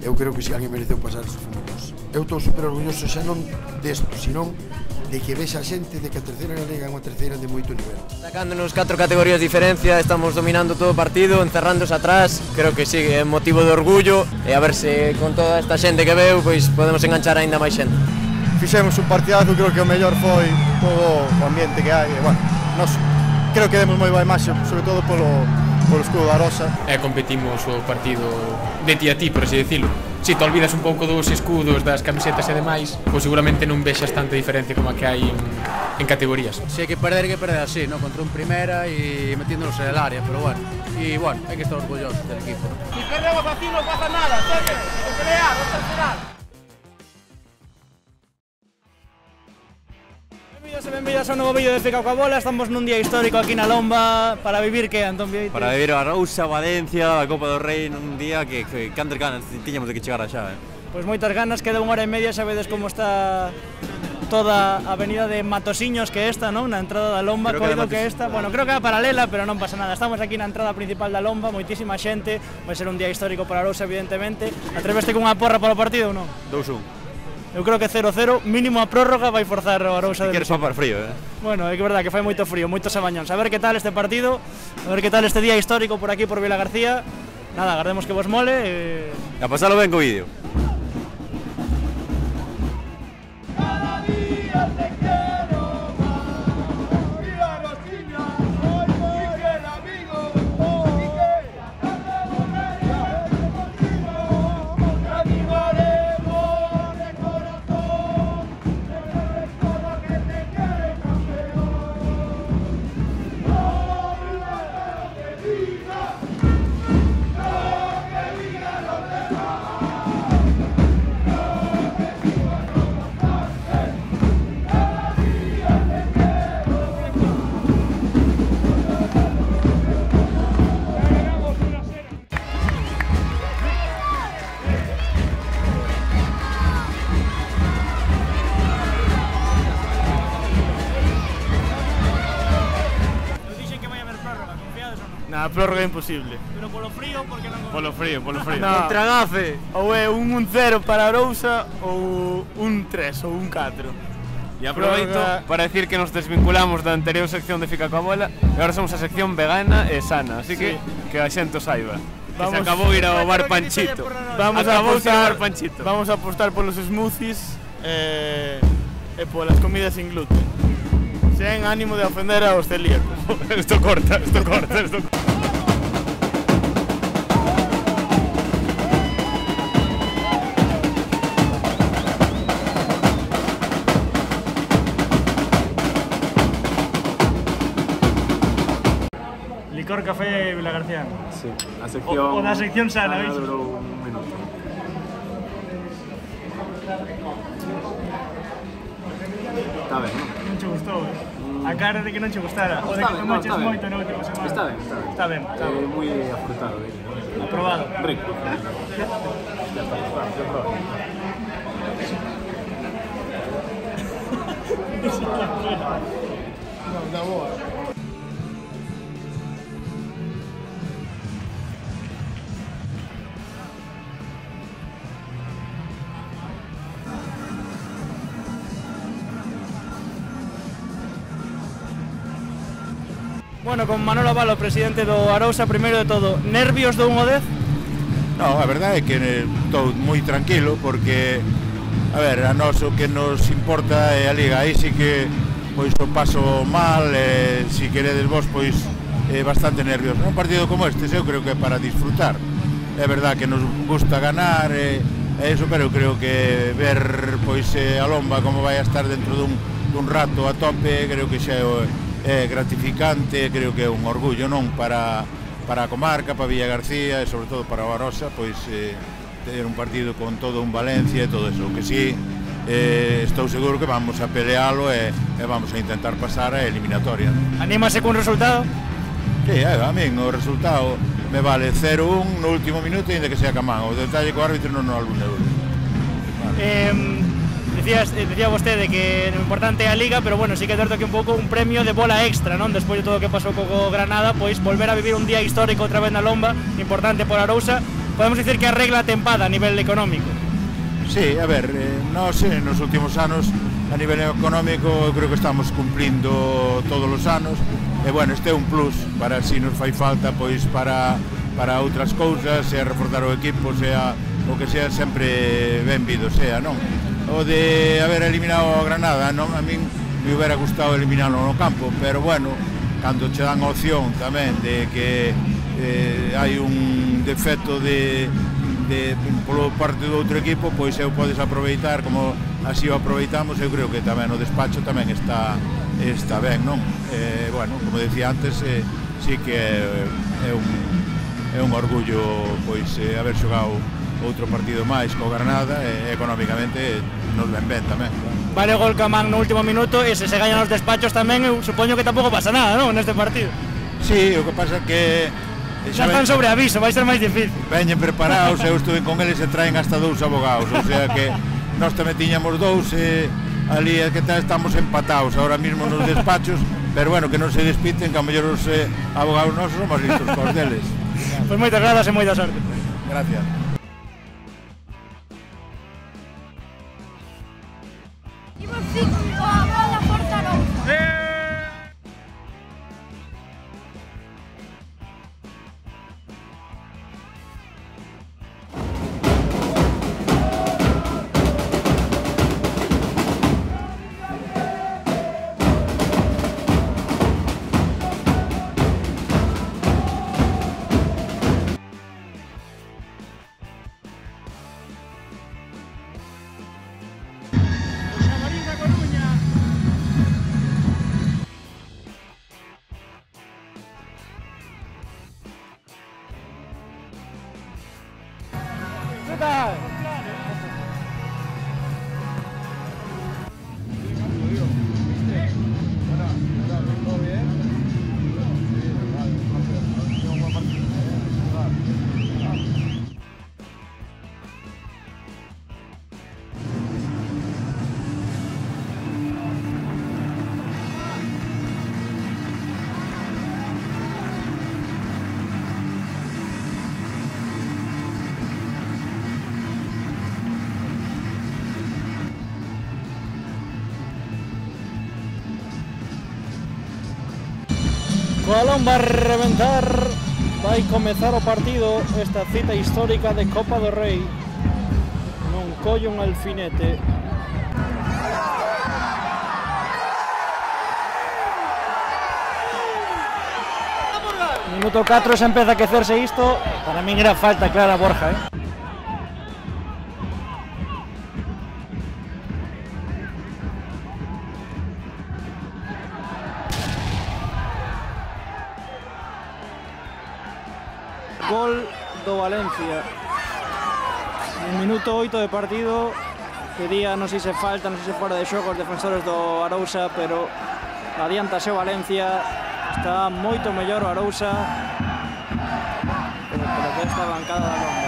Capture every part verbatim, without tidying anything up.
eu creo que se alguén mereceu pasar os fomos. Eu estou super orgulloso xa non desto, senón de que vexa a xente de que a terceira galega é unha terceira de moito nivel. Sacándonos catro categorías de diferencia, estamos dominando todo o partido, encerrándose atrás, creo que sí, é motivo de orgullo, e a ver se con toda esta xente que veu, pois podemos enganchar aínda máis xente. Fixemos un partidazo, creo que o mellor foi todo o ambiente que hai, e, bueno, nos creo que demos moi boa imaxe, sobre todo polo, polo escudo da Arosa. E competimos o partido de ti a ti, por así decirlo. Si te olvidas un pouco dos escudos, das camisetas e demais, pois seguramente non vexas tanta diferencia como a que hai en, en categorías. Si hai que perder, hai que perder así, ¿no? Contra un primera e metiéndonos en el área, pero bueno. Y bueno, hai que estar orgullosos del equipo. Si perdemos así no pasa nada, ¿sabes? Hay que pelear, hasta el final. Benvidos e benvidas a un novo vídeo de Fica coa Bola. Estamos nun día histórico aquí na Lomba. Para vivir que, Antón Vieites? Para vivir a Arousa, Valencia, a Copa do Rei, nun día que, que cantas ganas tiñamos de que chegara xa, eh? Pois moitas ganas, queda unha hora e media, sabedes como está toda a avenida de Matosiños, que esta, non? Na entrada da Lomba, coido que esta, bueno, creo que é paralela, pero non pasa nada. Estamos aquí na entrada principal da Lomba, moitísima xente, vai ser un día histórico para Arousa, evidentemente. Atreveste cunha porra polo partido ou non? dous un. Eu creo que cero cero, mínimo a prórroga vai forzar o Arousa. Si queres papar frío, eh? Bueno, é que verdad que fai moito frío, moitos abañóns. A ver que tal este partido, a ver que tal este día histórico por aquí, por Vila García. Nada, agardemos que vos mole e... A pasalo ben co vídeo. Na prórroga é imposible. Pero polo frío, porque non... Polo frío, polo frío. No. Contra Gafe, ou é un un cero para Arousa ou un tres ou un catro. E aproveito para decir que nos desvinculamos da anterior sección de Fica coa Bola e agora somos a sección vegana e sana, así que que a xente o saiba. Que se acabou ir ao bar Panchito. Vamos a apostar, Panchito. Vamos a apostar polos smoothies e e polas comidas sin gluten. Sen ánimo de ofender aos celíacos. Esto corta, esto corta, esto corta. Licor, café Vila García. Sí, a sección... O, o da sección sana, veis? Durou un minuto. Está ben, non? Non che gustou, eh? A cara de que non che gustara, o de que tomaches moito na última semana. Está ben, está ben. Está ben, está ben. É moi afrutado, eh? Aprobado. Rico. Ya está, ya está. Non, da boa. Bueno, con Manolo Abalo, presidente do Arousa, primeiro de todo, nervios do un ao dez? Non, a verdade é que estou moi tranquilo porque, a ver, a nós o que nos importa é a Liga, aí sí que pois o paso mal, e si queredes vos, pois é bastante nervioso. Un partido como este, eu creo que é para disfrutar. É verdade que nos gusta ganar e, e iso, pero eu creo que ver pois a Lomba como vai a estar dentro dun, dun rato a tope, creo que xa é é gratificante, creo que é un orgullo, non, para, para a comarca, para Villa García e sobre todo para o Arosa, pois eh, ter un partido con todo un Valencia e todo eso, que sí, eh, estou seguro que vamos a pelealo e, e vamos a intentar pasar a eliminatoria. Anímase cun resultado? Sí, eh, a min o resultado me vale cero un no último minuto e ainda que sea camán, o detalle co árbitro non no algún euro. Vale. Eh, Decías, decía vostede que o importante é a Liga, pero bueno, sí que é certo que un pouco un premio de bola extra, non? Despois de todo o que pasou co Granada, pois volver a vivir un día histórico outra vez na Lomba, importante por Arousa. podemos dicir que arregla a tempada a nivel económico. Sí, a ver, eh, nós eh, nos últimos anos a nivel económico eu creo que estamos cumplindo todos os anos e bueno, este é un plus para si nos fai falta pois para, para outras cousas, sea reforzar o equipo, sea o que sea, sempre benvido sea, non? O de haber eliminado a Granada, non? A min me hubiera gustado eliminarlo no campo, pero bueno, cando che dan a opción tamén de que eh, hai un defecto de De, polo parte do outro equipo, pois eu podes aproveitar como así o aproveitamos. Eu creo que tamén o despacho tamén está está ben, non? Eh, bueno, como decía antes, eh, sí que é, é un é un orgullo pois eh, haber xogado outro partido máis co Granada e económicamente nos ben ben tamén. Vale o gol Camán no último minuto e se se gañan os despachos tamén, eu supoño que tampouco pasa nada, non, neste partido. Sí, o que pasa que xa están sobre aviso, vai ser máis difícil. Veñen preparados, eu estuve con eles e traen hasta dous abogados, o sea que nós tamén tiñamos dous e ali é que estamos empatados ahora mismo nos despachos, pero bueno, que non se despiten, que a mellor os eh, abogados nosos son máis listos cos deles. Pois moitas grazas e moita sorte. Gracias. Imos cinco a bola porta Arousa. O balón vai reventar, vai comezar o partido, esta cita histórica de Copa do Rei. Non collo un alfinete. Minuto catro, se empeza a quecerse isto. Para min era falta clara Borja, eh? Gol do Valencia en minuto oito de partido. Pedía, non sei se falta, non sei se fora de xogo os defensores do Arousa, pero adiántase o Valencia. Está moito mellor o Arousa, pero polo que esta bancada da Lomba.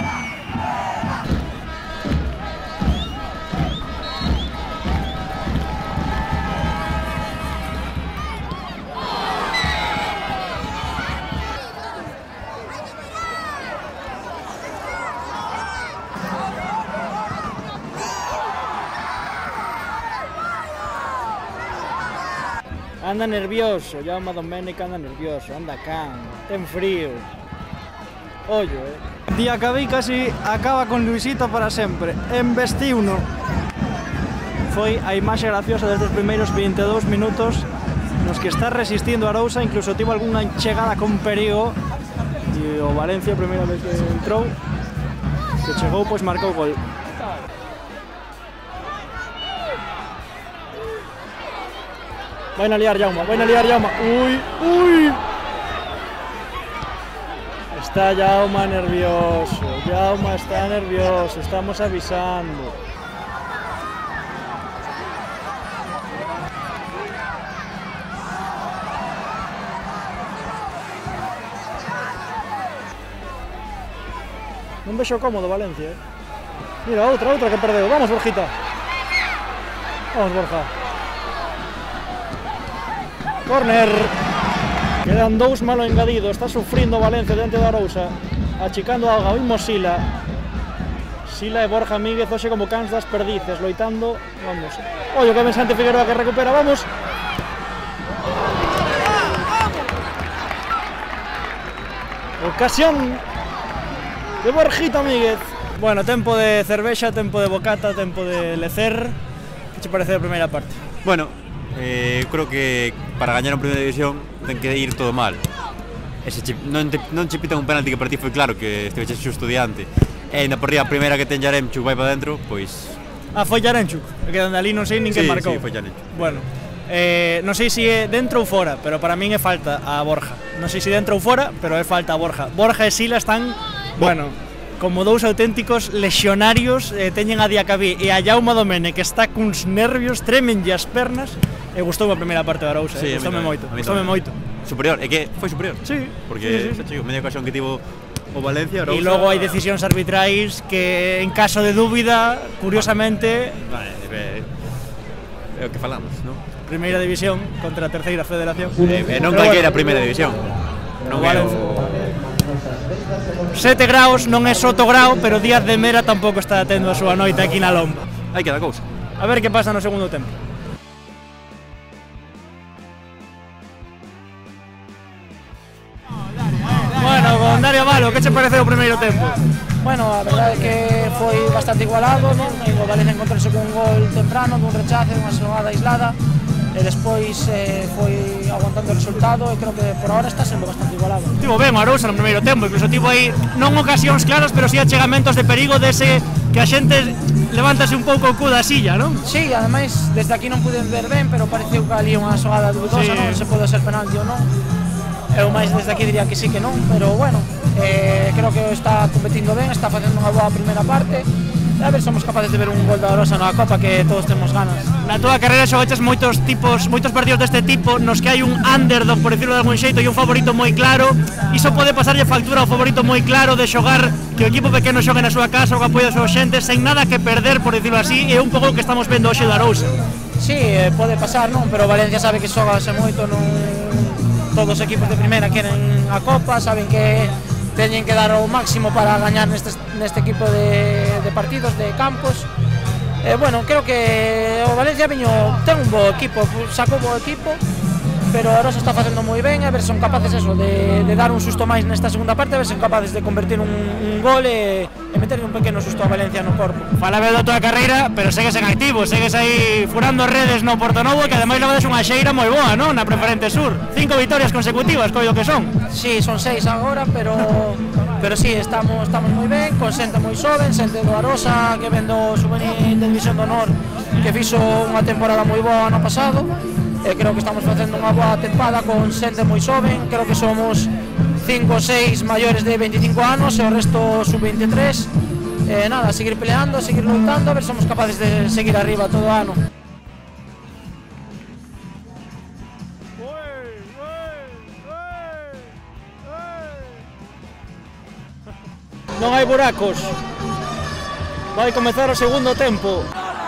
Anda nervioso, Jaume Domènech anda nervioso, anda can, ten frío. Ollo, eh. Diacabí casi acaba con Luisito para sempre, embestiuno. Foi a imaxe graciosa desde os primeiros vinte e dous minutos nos que está resistindo a Arousa, incluso tivo algunha chegada con perigo e o Valencia, a primeira vez que entrou, que chegou, pois marcou gol. Vai a liar Jaume, vai a liar Jaume. Ui, ui. Está Jaume nervioso, Jaume está nervioso, estamos avisando. Non vexo cómodo Valencia, eh. Mira, outra, outra que perdeu. Vamos, Borjita. Vamos, Borja. Corner. Quedan dous malo engadido. Está sufrindo Valencia dentro da Arousa. achicando a auga, vimos Sila. Sila e Borja Míguez hoxe como cans das perdices, loitando, vamos. Ollo que ven Santi Figueroa que recupera, vamos. Ocasión de Borjita Míguez. Bueno, tempo de cervexa, tempo de bocata, tempo de lecer. Que che parece a primeira parte? Bueno, eh, creo que para gañar a primeira división ten que ir todo mal. Ese chip, non, te, non che pitan un penalti que para ti foi claro que esteve xusto diante. E ainda por ría a primeira que ten Yaremchuk vai para dentro, pois... Ah, foi Yaremchuk, que dende ali non sei nin que sí, marcou. Sí, foi Yaremchuk. Bueno, eh, non sei se é dentro ou fora, pero para min é falta a Borja. Non sei se dentro ou fora, pero é falta a Borja. Borja e Sila están, bueno, como dous auténticos lexionarios, eh, teñen a Diacabí e a Jaume Domene, que está cuns nervios, tremenlle as pernas. E gustou a primeira parte da Arousa, sí, eh, gustoume moito, gustoume moito. Superior, é que foi superior. Sí. Porque sí, sí, sí. media ocasión que tivo o Valencia, Arousa... E logo hai decisións arbitrais que, en caso de dúbida, curiosamente... Vale, é o que falamos, non? Primeira división contra a terceira federación. E eh, non calquera bueno, primeira división. Non vale. é o... Sete graus non é Soto grau, pero Díaz de Mera tampouco está tendo a súa noite aquí na Lomba. Hai que dar cousa. A ver que pasa no segundo tempo. Bueno, con Dario Valo, que che pareceu o primeiro tempo? Bueno, a verdade é que foi bastante igualado, non? E o Valencia encontrouse con un gol temprano, dun rechace, dunha xogada aislada, e despois eh, foi aguantando o resultado e creo que por ahora está sendo bastante igualado. Tivo ben o Arousa no primeiro tempo, incluso tivo aí non ocasións claras, pero si sí achegamentos de perigo dese que a xente levántase un pouco o cu da silla, non? Sí, ademais, desde aquí non pude ver ben, pero pareceu que ali unha xogada dudosa, sí. Non se pode ser penalti ou non. Eu máis desde aquí diría que sí que non, pero bueno, eh, creo que está competindo ben, está facendo unha boa primeira parte. E a ver se somos capaces de ver un gol da Arousa na Copa que todos temos ganas. Na túa carreira xogaches moitos tipos, moitos partidos deste tipo nos que hai un underdog, por decirlo de algún xeito, e un favorito moi claro. Iso pode pasarlle factura ao favorito moi claro de xogar que o equipo pequeno xogue na súa casa, o que apoia a súa xente, sen nada que perder, por decirlo así, e un pouco o que estamos vendo hoxe da Arousa. Sí, eh, pode pasar, non? Pero Valencia sabe que xogase moito, non... Todos os equipos de primeira queren a Copa, saben que teñen que dar o máximo para gañar neste, neste equipo de, de partidos, de campos. Eh, bueno, creo que o Valencia viño, ten un bo equipo, sacou bo equipo, pero a Arousa está facendo moi ben, a ver se son capaces eso, de, de dar un susto máis nesta segunda parte, a ver se son capaces de convertir un, un gol e, e meterle un pequeno susto a Valencia no corpo. Fala ben da tua carreira, pero segues en activo, segues aí furando redes no Portonovo, que ademais levades unha xeira moi boa, non? Na Preferente Sur, cinco vitorias consecutivas, coido que son. Sí, son seis agora, pero pero sí, estamos estamos moi ben, con xente moi xoven, xente do Arousa que vendo Juvenil de División de Honor, que fixo unha temporada moi boa ano pasado. E creo que estamos facendo unha boa tempada con xente moi xoven, creo que somos cinco ou seis maiores de veinticinco anos e o resto sub veintitrés. E nada, seguir peleando, seguir loitando, a ver se somos capaces de seguir arriba todo o ano. Non hai buracos. Vai comezar o segundo tempo.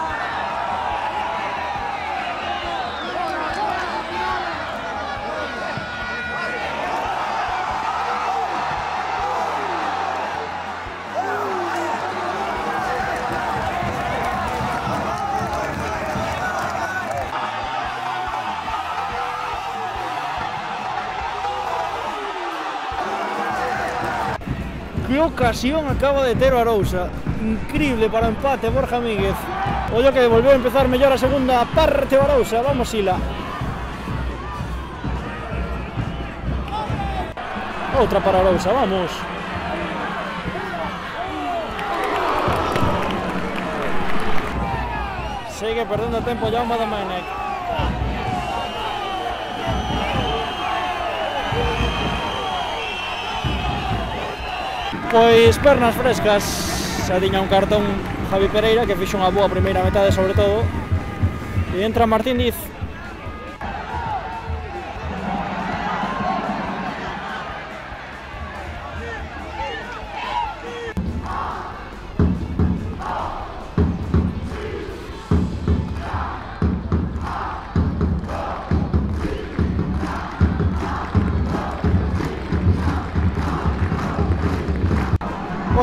Que ocasión acaba de ter o Arousa. Increíble para o empate, Borja Míguez. Ollo que volveu a empezar mellor a segunda parte o Arousa. Vamos, Sila. Outra para o Arousa, vamos. Sigue perdendo tempo Jaume Domènech. Pois pernas frescas, xa tiña un cartón Javi Pereira que fixo unha boa primeira metade sobre todo. E entra Martín Diz.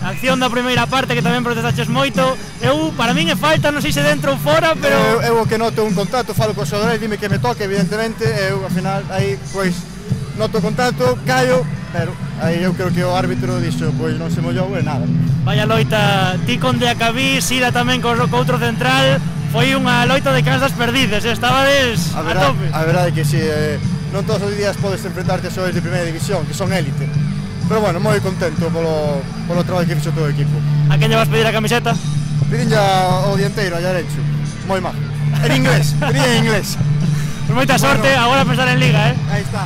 Acción da primeira parte que tamén protestaches moito. Eu, para min é falta, non sei se dentro ou fora, pero... Eu, eu que noto un contacto, falo co xogador e dime que me toque, evidentemente, eu, ao final, aí, pois, noto o contacto, callo, pero aí eu creo que o árbitro dixo, pois non se mollou e nada. Vaya loita, ti con Diacabí, Sira tamén co, co outro central, foi unha loita de cansas perdidas, estabades a, a tope. A verdade é que si, eh, non todos os días podes enfrentarte a xogadores de primeira división, que son élite. Pero bueno, moi contento polo, polo traballo que fixo todo o equipo. A quen lle vas pedir a camiseta? Pidinlle ao dianteiro, a Yarencho, moi mal. En inglés, pedía en inglés. Pues moita sorte, bueno, agora a pensar en Liga, eh? Aí está,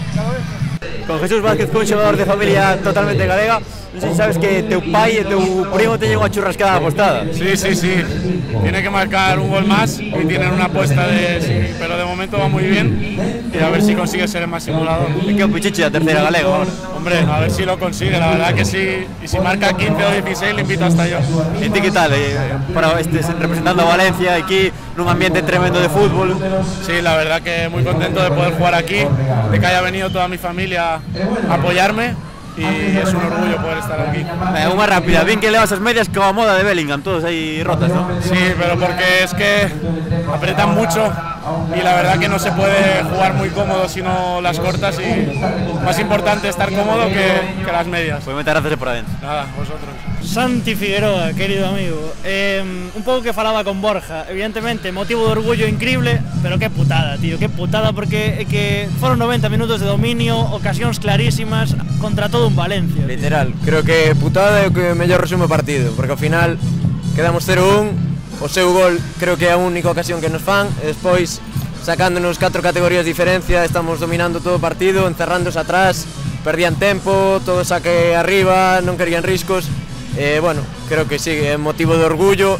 con Jesús Vázquez, un xogador de familia totalmente galega. Non sei se sabes que teu pai e teu primo teñen unha churrascada apostada. Sí, sí, sí. Tiene que marcar un gol más y tienen una apuesta de... Sí, pero de momento va muy bien y a ver si consigue ser el máximo goleador. ¿Y qué pichichi a tercera galega ahora? Hombre, a ver si lo consigue, la verdad que sí. Y si marca quince o dieciséis, le invito hasta yo. ¿Y ti qué tal? Eh, para este, representando a Valencia aquí, nun ambiente tremendo de fútbol. Sí, la verdad que muy contento de poder jugar aquí, de que haya venido toda mi familia a apoyarme. Y es un orgullo poder estar aquí. Eh, unha rápida, bien que levas as medias como a moda de Bellingham, todos aí rotas, ¿no? Sí, pero porque es que apretan mucho y la verdad que no se puede jugar muy cómodo si no las cortas y más importante estar cómodo que, que las medias. Pues meter gracias por adentro. Nada, vosotros. Santi Figueroa, querido amigo, eh, un pouco que falaba con Borja, evidentemente motivo de orgullo increíble, pero qué putada, tío, qué putada, porque é que foron noventa minutos de dominio, ocasións clarísimas contra todo un Valencia. Literal, creo que putada é o que mellor resume o partido, porque ao final quedamos cero un, o seu gol creo que é a única ocasión que nos fan, e despois sacándonos catro categorías de diferencia, estamos dominando todo o partido, encerrándose atrás, perdían tempo, todo saque arriba, non querían riscos. Eh, bueno, creo que sí, é motivo de orgullo,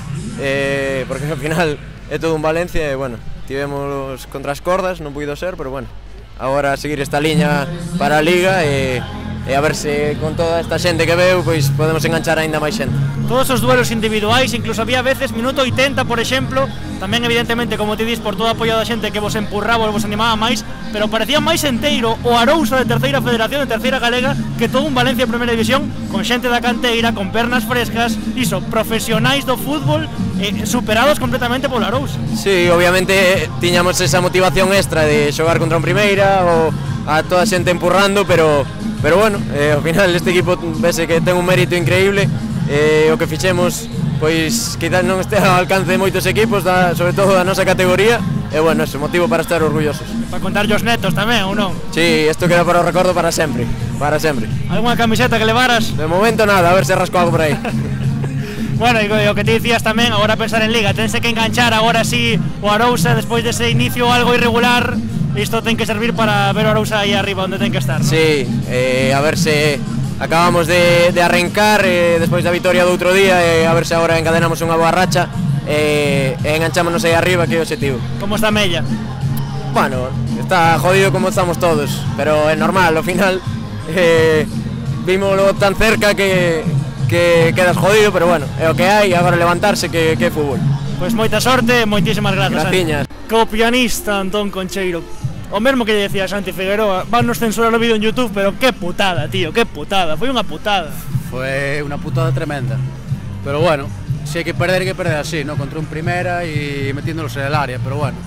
eh, porque ao final é todo un Valencia e, bueno, tivemos contra as cordas, non puido ser, pero, bueno, agora seguir esta liña para a Liga e, e a ver se con toda esta xente que veu, pois podemos enganchar aínda máis xente. Todos os duelos individuais, incluso había veces, minuto oitenta, por exemplo, tamén evidentemente, como ti dis, por todo apoio da xente que vos empurraba, vos animaba máis, pero parecía máis enteiro o Arousa de terceira federación, de terceira galega, que todo un Valencia en primeira división, con xente da canteira, con pernas frescas, iso, profesionais do fútbol, eh, superados completamente polo Arousa. Sí, obviamente tiñamos esa motivación extra de xogar contra un primeira ou a toda a xente empurrando, pero pero bueno, eh, ao final este equipo vese que ten un mérito increíble, eh, o que fixemos pois quizás non este ao alcance de moitos equipos, da, sobre todo da nosa categoría, e bueno, ese motivo para estar orgullosos. Para contar os netos tamén, ou non? Sí, isto queda para o recordo para sempre, para sempre. Alguna camiseta que levaras? De momento nada, a ver se rasco algo por aí. Bueno, e o que te dicías tamén, agora pensar en Liga, tense que enganchar agora sí o Arousa despois dese inicio algo irregular. Isto ten que servir para ver o Arousa aí arriba onde ten que estar, ¿no? Sí, eh, a ver se acabamos de, de arrancar eh, despois da vitoria do outro día, eh, a ver se agora encadenamos unha boa racha e eh, enganchámonos aí arriba, que é o objetivo. Como está Mella? Bueno, está jodido como estamos todos, pero é normal, ao final eh, vimoslo tan cerca que, que quedas jodido, pero bueno, é o que hai, agora levantarse que, que é fútbol. Pois moita sorte, moitísimas grazas. Graciñas. Co pianista Antón Concheiro. O mesmo que lle decía Santi Figueroa, van nos censurar o vídeo en YouTube, pero que putada, tío, que putada, foi unha putada. Foi unha putada tremenda. Pero bueno, si hai que perder, hai que perder así, ¿no? Contra un primera e metiéndolos en el área, pero bueno.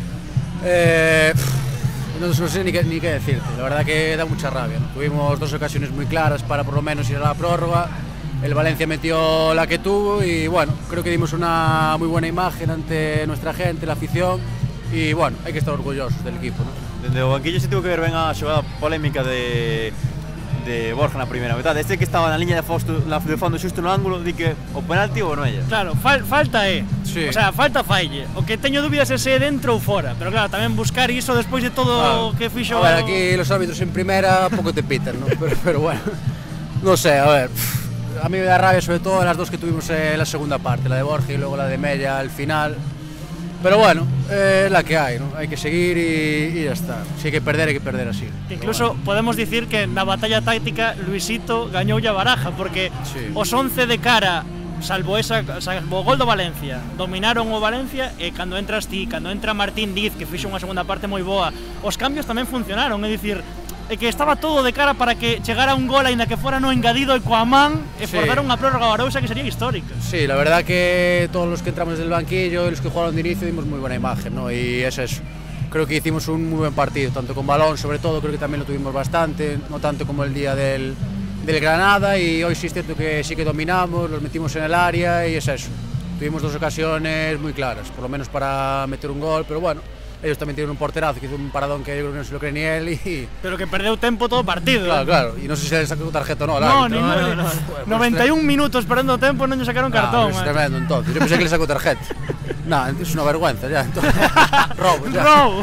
Eh, no, no sé ni qué, ni qué decirte, la verdad que da mucha rabia, ¿no? Tuvimos dos ocasiones muy claras para por lo menos ir a la prórroga. El Valencia metió la que tuvo y bueno, creo que dimos una muy buena imagen ante nuestra gente, la afición y bueno, hay que estar orgullosos del equipo, ¿no? Dende o banquillo se tuvo que ver ben a xogada polémica de de Borja na primeira metade. Este que estaba na liña de fondo, de fondo xusto no ángulo, di que o penalti ou non é. Claro, fal, falta é. Sí. O sea, falta falle. O que teño dúbidas é se é dentro ou fora, pero claro, tamén buscar iso despois de todo o claro. que fixo. A ver, aquí los árbitros en primera pouco te pitan, ¿no? Pero, pero bueno, no sé, a ver. A mí me da rabia sobre todo las dos que tuvimos en la segunda parte, la de Borja y luego la de Mella al final. Pero bueno, es eh, la que hay, ¿no? Hay que seguir y, y ya está. Si hay que perder, hay que perder así. Incluso bueno, podemos decir que na batalla táctica Luisito gañou a Baraja, porque sí. Os once de cara, salvo esa, salvo o gol do Valencia, dominaron o Valencia e cando entras ti, cando entra Martín Diz, que fixo unha segunda parte moi boa, os cambios tamén funcionaron, é dicir, e que estaba todo de cara para que chegara un gol aínda que fora no engadido e coa man e Sí. forzar unha prórroga a Arousa que sería histórica. Sí, la verdad que todos los que entramos del banquillo y los que jugaron de inicio dimos muy buena imagen, ¿no? Y es eso. Creo que hicimos un muy buen partido, tanto con balón, sobre todo, creo que también lo tuvimos bastante, no tanto como el día del, del Granada, y hoy sí es cierto que sí que dominamos, los metimos en el área y es eso. Tuvimos dos ocasiones muy claras, por lo menos para meter un gol, pero bueno, ellos también tienen un porterazo que hizo un paradón que yo creo que no se lo cree ni él y... Pero que perdeu tempo todo o partido. Claro, eh. claro, y no sé si le sacó tarjeta o no al No, árbitro. ni no, no, no. noventa y un minutos perdendo tempo non lle sacaron cartón. No, es eh. tremendo entonces, yo pensé que le sacó tarjeta. No, es una vergüenza ya, entonces. Robo, ya. Robo.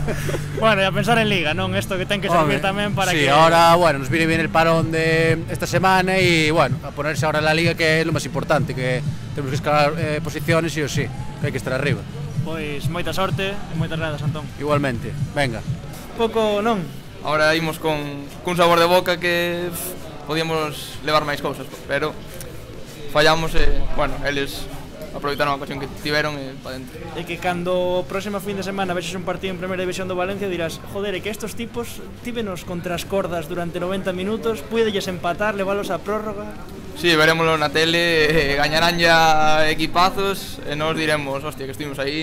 Bueno, y a pensar en Liga, non? Esto que ten que servir Hombre, tamén para sí, que... ahora, bueno, nos viene bien el parón de esta semana y, bueno, a ponerse ahora en la Liga, que es lo más importante, que tenemos que escalar eh, posiciones sí o sí, que hay que estar arriba. Pois moita sorte e moitas gradas, Antón. Igualmente, venga. Pouco non? Ahora imos con cun sabor de boca que pff, podíamos levar máis cousas, pero fallamos e, bueno, eles aproveitaron a ocasión que tiveron e pa dentro. E que cando o próximo fin de semana vexes un partido en Primeira División do Valencia dirás, joder, é que estos tipos tívenos contra as cordas durante noventa minutos, puidelles empatar, leválos a prórroga. Sí, verémoslo na tele, eh, gañarán ya equipazos e nos diremos, hostia, que estuvimos aí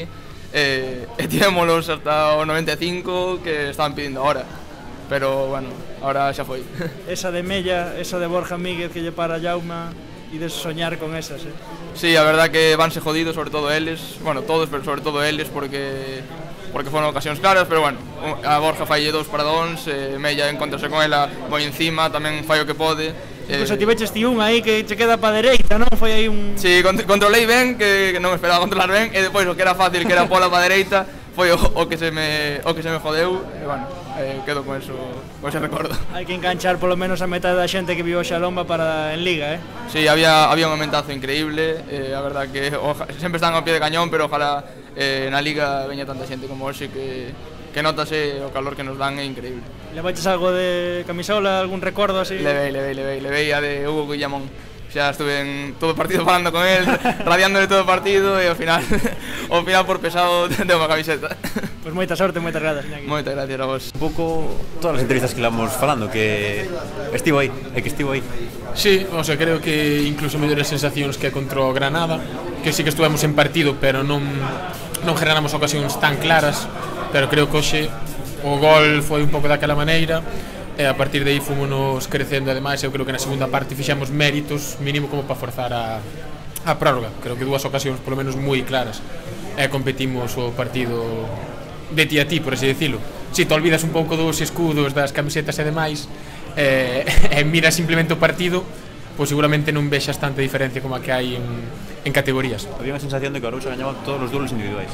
eh, e tirémoslos hasta o noventa e cinco que estaban pidindo ahora, pero bueno, ahora xa foi. Esa de Mella, esa de Borja Míguez que lle para Jauma e de soñar con esas, eh. Sí, a verdad que vanse jodidos, sobre todo eles, bueno, todos, pero sobre todo eles porque porque foron ocasións claras, pero bueno, a Borja falle dous paradóns, eh, Mella encontrase con ela moi encima, tamén fai o que pode. Incluso ti veches ti un aí que che queda pa dereita, non? Foi aí un... Sí, cont controlei ben, que, que non me esperaba controlar ben, e depois o que era fácil, que era pola pa dereita, foi o, o que se me o que se me jodeu, e bueno, eh, quedo con eso, con ese recordo. Hai que enganchar polo menos a metade da xente que viu a Xalomba para en Liga, eh? Sí, había había un amentazo increíble, eh, a verdad que oja, sempre están ao pie de cañón, pero ojalá eh, na Liga veña tanta xente como hoxe que que notase o calor que nos dan, é increíble. Levaches algo de camisola, algún recordo así? Levei, levei, levei, levei a de Hugo Guillamón. Xa estuve en todo o partido falando con él, radiándole todo o partido e ao final, ao final por pesado deu unha camiseta. Pois moita sorte, moitas gracias, Iñaki. Moitas gracias a vos. Un pouco todas as entrevistas que lamos falando, que estivo aí, é que estivo aí. Sí, o sea, creo que incluso mellores sensacións que contra o Granada, que sí que estuvemos en partido, pero non non generamos ocasións tan claras, pero creo que hoxe o gol foi un pouco daquela maneira e a partir de aí fomos crecendo. Ademais, eu creo que na segunda parte fixamos méritos mínimo como para forzar a, a prórroga. Creo que dúas ocasións polo menos moi claras e competimos o partido de ti a ti, por así decirlo. Si te olvidas un pouco dos escudos, das camisetas e demais e, e miras simplemente o partido, pois seguramente non vexas tanta diferencia como a que hai en, en categorías. Había unha sensación de que o Arousa gañaba todos os duelos individuais.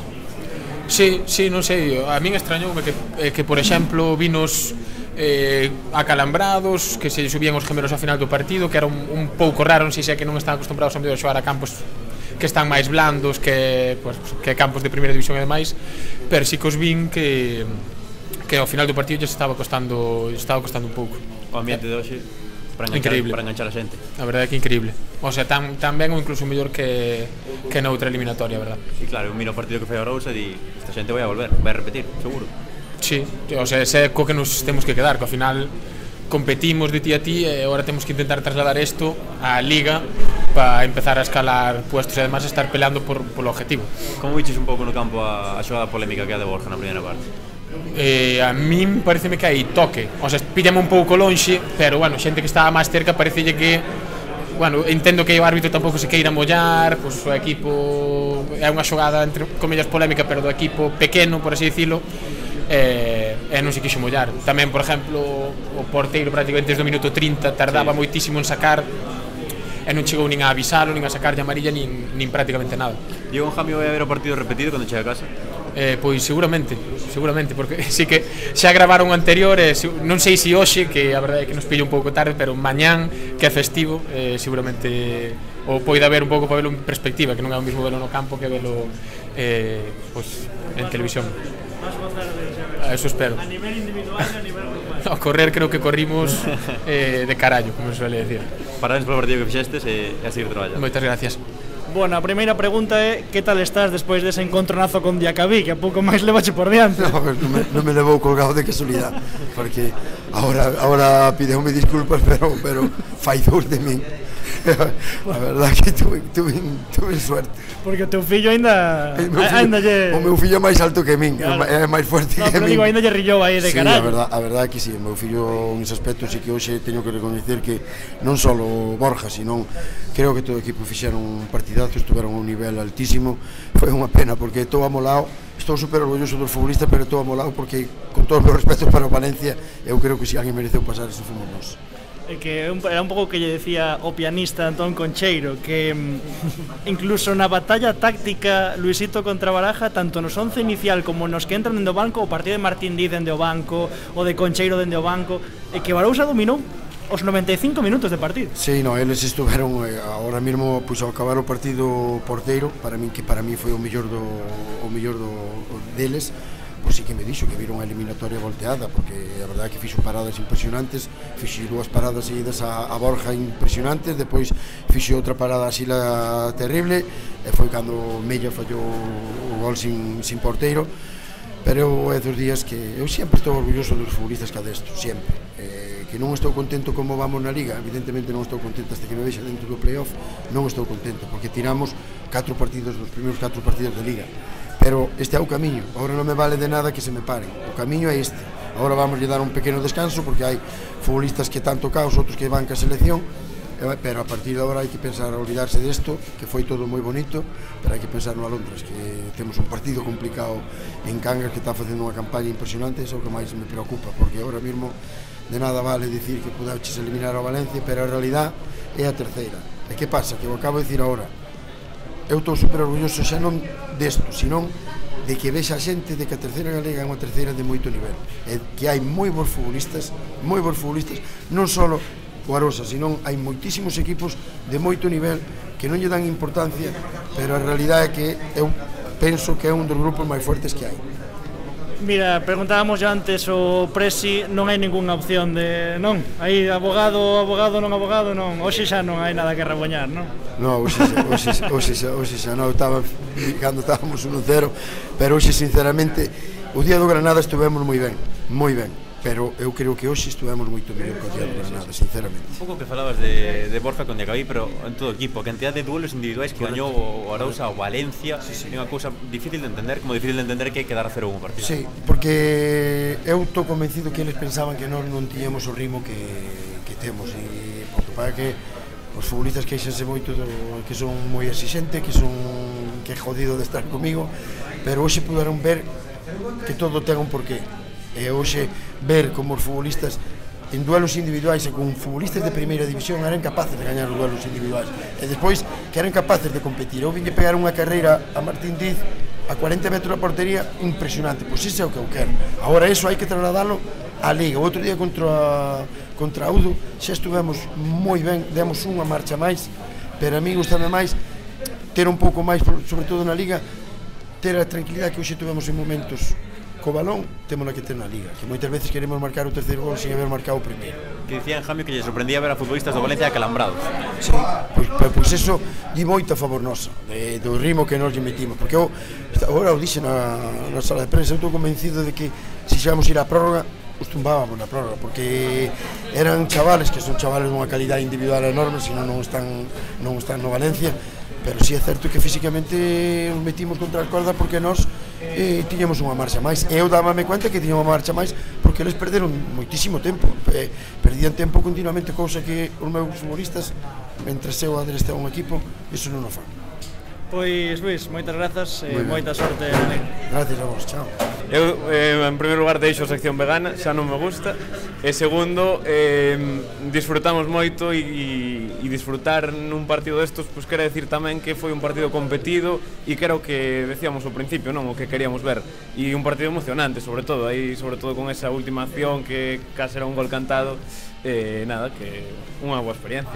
Sí, sí, non sei, a min extrañoume que, eh, que por exemplo, vinos eh, acalambrados, que se subían os gemelos ao final do partido, que era un, un pouco raro, non sei se é que non están acostumbrados a mellor a xogar a campos que están máis blandos que, pues, que campos de primeira división e demais, pero si que os vin que, que ao final do partido xa estaba costando, estaba costando un pouco. O ambiente de hoxe para enganchar, increíble. Para enganchar a xente. A verdade é que increíble. O sea, tan, tan ben ou incluso mellor que, que na outra eliminatoria, a verdade. Sí, claro, eu miro o partido que foi a Arousa e di, esta xente vai a volver, vai a repetir, seguro. Sí, o sea, ese é co que nos temos que quedar, que ao final competimos de ti a ti e agora temos que intentar trasladar isto á Liga para empezar a escalar puestos e además estar peleando por, por o objetivo. Como viches un pouco no campo a, a xogada polémica que é de Borja na primeira parte? Eh, a min pareceme que hai toque, o sea, píllame un pouco lonxe, pero bueno, xente que estaba máis cerca parecelle que, bueno, entendo que o árbitro tampouco se queira mollar, pois o equipo é unha xogada entre comillas polémica, pero do equipo pequeno, por así dicilo, e, e non se quixo mollar. Tamén, por exemplo, o porteiro prácticamente desde o minuto trinta tardaba sí. moitísimo en sacar e non chegou nin a avisalo, nin a sacar de amarilla, nin, nin prácticamente nada. Diego Jamio vai a ver o partido repetido cando chegue a casa? Eh, pois seguramente, seguramente, porque sí que xa gravaron o anterior e non sei se hoxe, que a verdade é que nos pilla un pouco tarde, pero mañán, que é festivo, eh, seguramente o poida ver un pouco para verlo en perspectiva, que non é o mismo verlo no campo que verlo eh, pois, en televisión. Eso espero. A nivel individual e a nivel grupal. A correr creo que corrimos eh, de carallo, como se suele decir. Parabéns polo partido que fixestes e a seguir traballando. Moitas gracias. Bueno, a primeira pregunta é que tal estás despois dese encontronazo con Diacabí, que a pouco máis levache por diante. No, non me, non me levou colgado de casualidade, porque ahora, ahora pideume disculpas, pero, pero fai dous de min. A verdade que tuve, tuve, tuve suerte. Porque o teu fillo ainda ainda lle... O meu fillo é máis alto que min, claro. É máis fuerte no, que min. Digo, ainda lle rillou aí de sí, carallo. A verdade, a verdade que sí, o meu fillo en ese aspecto sí que hoxe teño que recoñecer que non só Borja, sino creo que todo o equipo fixeron un partidazo, estuveron a un nivel altísimo. Foi unha pena porque estou amolado, estou super orgulloso dos futbolistas, pero estou amolado porque, con todos os meus respetos para o Valencia, eu creo que se alguén mereceu pasar ese fomos nós. É que era un pouco que lle decía o pianista Antón Concheiro, que mm, incluso na batalla táctica Luisito contra Baraja, tanto nos once inicial como nos que entran dende o banco, o partido de Martín Díaz dende o banco, o de Concheiro dende o banco, e que Barousa dominou os noventa e cinco minutos de partido. Sí, no, eles estuveron eh, ahora mesmo, pois, ao acabar o partido porteiro, para min, que para mí foi o mellor do o mellor do deles. Pois sí que me dixo que viron a eliminatoria volteada, porque a verdade é que fixo paradas impresionantes, fixo dúas paradas seguidas a, a Borja impresionantes, depois fixo outra parada así la terrible, e foi cando Mella fallou o gol sin, sin porteiro, pero é dos días que eu sempre estou orgulloso dos futbolistas que adestro, sempre. Eh, que non estou contento como vamos na Liga, evidentemente non estou contento hasta que me vexa dentro do playoff, non estou contento, porque tiramos catro partidos dos primeiros catro partidos de Liga. Pero este é o camiño, agora non me vale de nada que se me paren, o camiño é este. Agora vamos a dar un pequeno descanso porque hai futbolistas que están tocados, outros que van ca selección, pero a partir de agora hai que pensar a olvidarse desto, que foi todo moi bonito, pero hai que pensar no Alondras, que temos un partido complicado en Cangas que está facendo unha campaña impresionante, eso é o que máis me preocupa, porque agora mesmo de nada vale dicir que podeches eliminar ao Valencia, pero a realidad é a terceira. E que pasa? Que eu acabo de dicir agora, eu estou super orgulloso xa non desto, senón de que vexa a xente de que a terceira galega é unha terceira de moito nivel, e que hai moi bons futbolistas, moi bons futbolistas, non só o Arosa, senón hai moitísimos equipos de moito nivel que non lle dan importancia, pero a realidade é que eu penso que é un dos grupos máis fuertes que hai. Mira, preguntábamos ya antes o Presi, non hai ningunha opción de, non? Aí abogado, abogado, non abogado, non. Hoxe xa non hai nada que reboñar, non? Non, hoxe xa, hoxe xa, hoxe xa, hoxe xa non, estaba cando estábamos uno cero, pero hoxe sinceramente o día do Granada estuvemos moi ben, moi ben. Pero eu creo que hoxe estuvemos moito mellor que o día do Granada, sinceramente. Un pouco que falabas de, de Borja con Diacabí, pero en todo o equipo, a cantidad de duelos individuais que gañou o Arousa o Valencia, sí, sí. É unha cousa difícil de entender, como difícil de entender que hai que dar a cero un partido. Sí, porque eu estou convencido que eles pensaban que nós non tiñamos o ritmo que, que temos, e porque para que os futbolistas queixanse moito do, que son moi exigentes, que son que é jodido de estar comigo, pero hoxe puderon ver que todo ten un porqué. E hoxe ver como os futbolistas en duelos individuais e con futbolistas de primeira división eran capaces de gañar os duelos individuais, e despois que eran capaces de competir. Eu vim de pegar unha carreira a Martín Díaz a cuarenta metros da portería impresionante, pois iso é o que eu quero. Agora iso hai que trasladalo á Liga. O outro día contra contra Audo xa estuvemos moi ben, demos unha marcha máis, pero a mí gustame máis ter un pouco máis, sobre todo na Liga, ter a tranquilidade que hoxe tuvemos en momentos co balón, temos que ter na Liga, que moitas veces queremos marcar o terceiro gol sin haber marcado o primeiro. Que dicía en Jamio que lle sorprendía ver a futbolistas do Valencia acalambrados. Sí, pois, pois eso di moito a favor nosa, de, do ritmo que nos lle metimos, porque eu, agora o dixe na, na sala de prensa, eu estou convencido de que se xamos ir á prórroga, os tumbábamos na prórroga, porque eran chavales que son chavales dunha calidade individual enorme, senón non están, non están no Valencia, pero si sí é certo que físicamente os metimos contra a corda porque nós eh, tiñamos unha marcha máis, e eu dábame cuenta que tiñamos unha marcha máis porque eles perderon moitísimo tempo, eh, perdían tempo continuamente, cousa que os meus futbolistas, mentre eu adrestaba un equipo, iso non o fan. Pois, Luis, moitas grazas e moita sorte. Gracias a vos, chao. Eu, eh, en primeiro lugar, deixo a sección vegana, xa non me gusta. E segundo, eh, disfrutamos moito e, e disfrutar nun partido destos, pois quere decir tamén que foi un partido competido e que era o que decíamos ao principio, non? O que queríamos ver. E un partido emocionante, sobre todo, aí, sobre todo con esa última acción que case era un gol cantado. Eh, nada, que unha boa experiencia.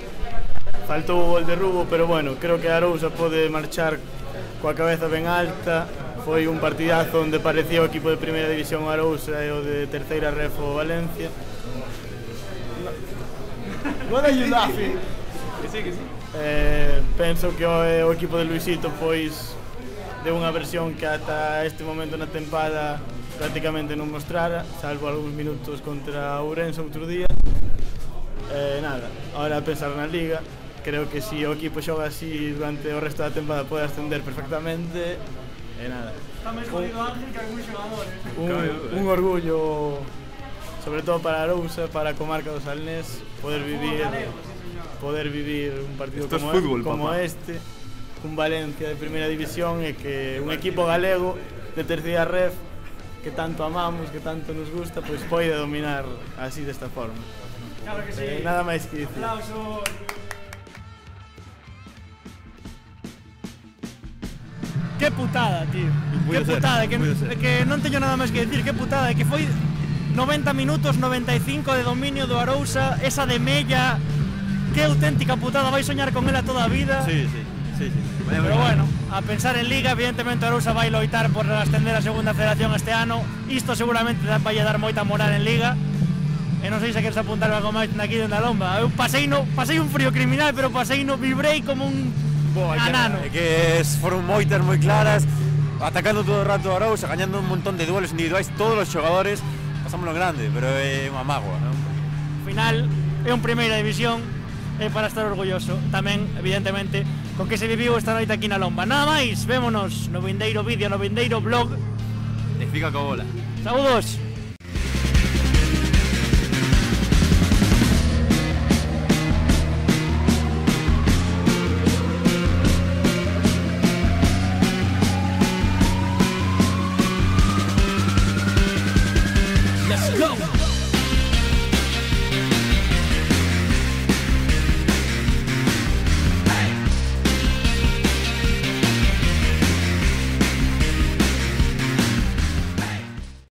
Faltou o gol de Rubo, pero bueno, creo que Arousa pode marchar coa cabeza ben alta. Foi un partidazo onde parecía o equipo de primeira división Arousa e o de terceira Refo Valencia. What are you laughing? Que sí, que sí. Eh, penso que o, o equipo de Luisito pois de unha versión que ata este momento na tempada prácticamente non mostrara, salvo algúns minutos contra Ourense outro día. Eh, nada, ahora a pensar na Liga, creo que se si o equipo xoga así durante o resto da tempada pode ascender perfectamente. E nada, un, un orgullo, sobre todo para Arousa, para a comarca do Salnés, poder vivir poder vivir un partido Esto como, es fútbol, como papá. este, un Valencia de primeira división e que un equipo galego de terceira ref que tanto amamos, que tanto nos gusta, pois pode dominar así desta forma. Claro que sí. Eh, nada máis que dicir. Aplausos. Que putada, tío. Puede Que ser, putada, que, puede ser. que non teño nada máis que decir, que putada, que foi noventa minutos, noventa e cinco de dominio do Arousa, esa de Mella, que auténtica putada, vai soñar con ela toda a vida. Sí, sí, sí, sí. Pero bueno, a pensar en Liga, evidentemente o Arousa vai loitar por ascender a segunda federación este ano. Isto seguramente vai a dar moita moral en Liga. E non sei se queres apuntar algo máis aquí dentro da lomba. Eu pasei, no, pasei un frío criminal, pero pasei no, vibrei como un Boa, anano. Que, que es, foron moitas moi claras, atacando todo o rato a Arousa, gañando un montón de duelos individuais, todos os xogadores, pasámoslo grande, pero é unha mágoa, non? Ao final é un primeira división, é para estar orgulloso. Tamén, evidentemente, con que se viviu esta noite aquí na lomba. Nada máis, vémonos no vindeiro vídeo, no vindeiro blog. Te fica coa bola. Saúdos.